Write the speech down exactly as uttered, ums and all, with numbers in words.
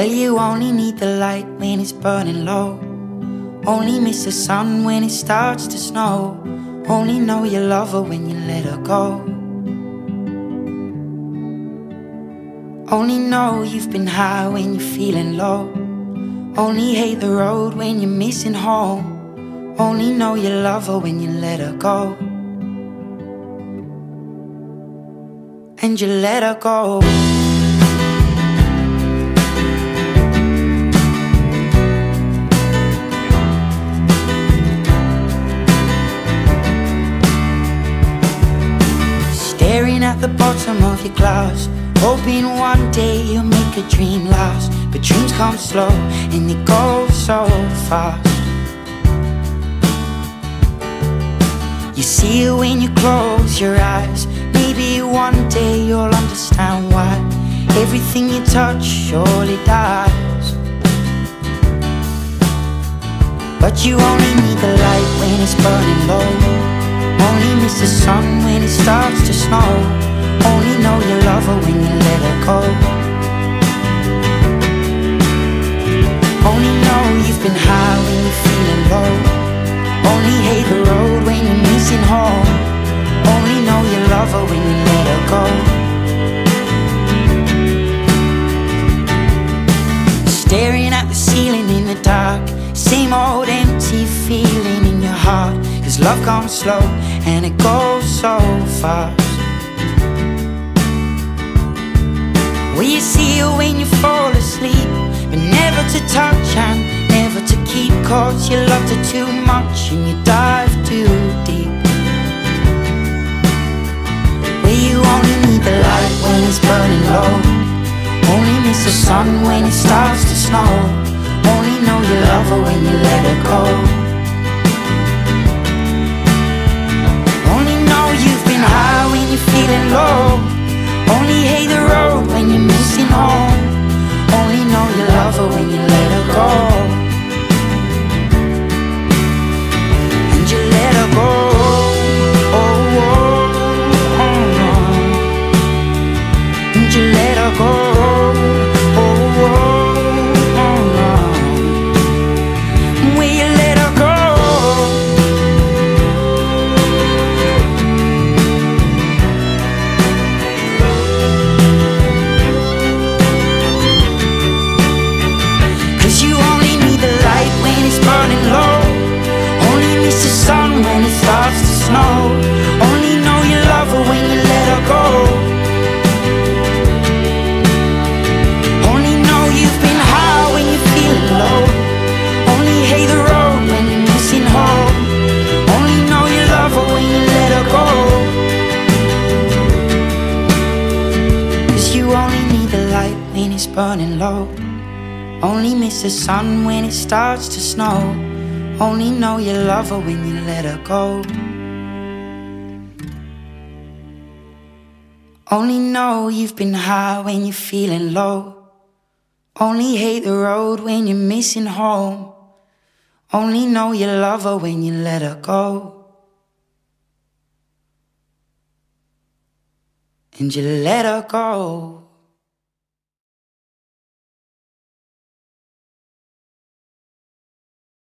Well, you only need the light when it's burning low. Only miss the sun when it starts to snow. Only know you love her when you let her go. Only know you've been high when you're feeling low. Only hate the road when you're missing home. Only know you love her when you let her go. And you let her go. Staring at the bottom of your glass, hoping one day you'll make a dream last. But dreams come slow and they go so fast. You see it when you close your eyes. Maybe one day you'll understand why everything you touch surely dies. But you only need the light when it's burning low. Only miss the sun when it starts to snow. Only know you love her when you let her go. Only know you've been high when you're feeling low. Only hate the road when you're missing home. Only know you love her when you let her go. Staring at the ceiling in the dark, same old empty feeling in your heart. Cause love comes slow and it goes so fast. Well, you see her when you fall asleep, but never to touch and never to keep. Cause you loved her too much and you dive too deep. Well, you only need the light when it's burning low. Only miss the sun when it starts to snow. Only know you love her when you let her go. Only know you've been high when you're feeling low. Only hate the road when you're missing home. Only know you love her when you let her go. And you let her go. Oh, oh, oh, oh. And you let her go. When it starts to snow, only know you love her when you let her go. Only know you've been high when you're feeling low. Only hate the road when you're missing home. Only know you love her when you let her go. Cause you only need the light when it's burning low. Only miss the sun when it starts to snow. Only know you love her when you let her go. Only know you've been high when you're feeling low. Only hate the road when you're missing home. Only know you love her when you let her go. And you let her go.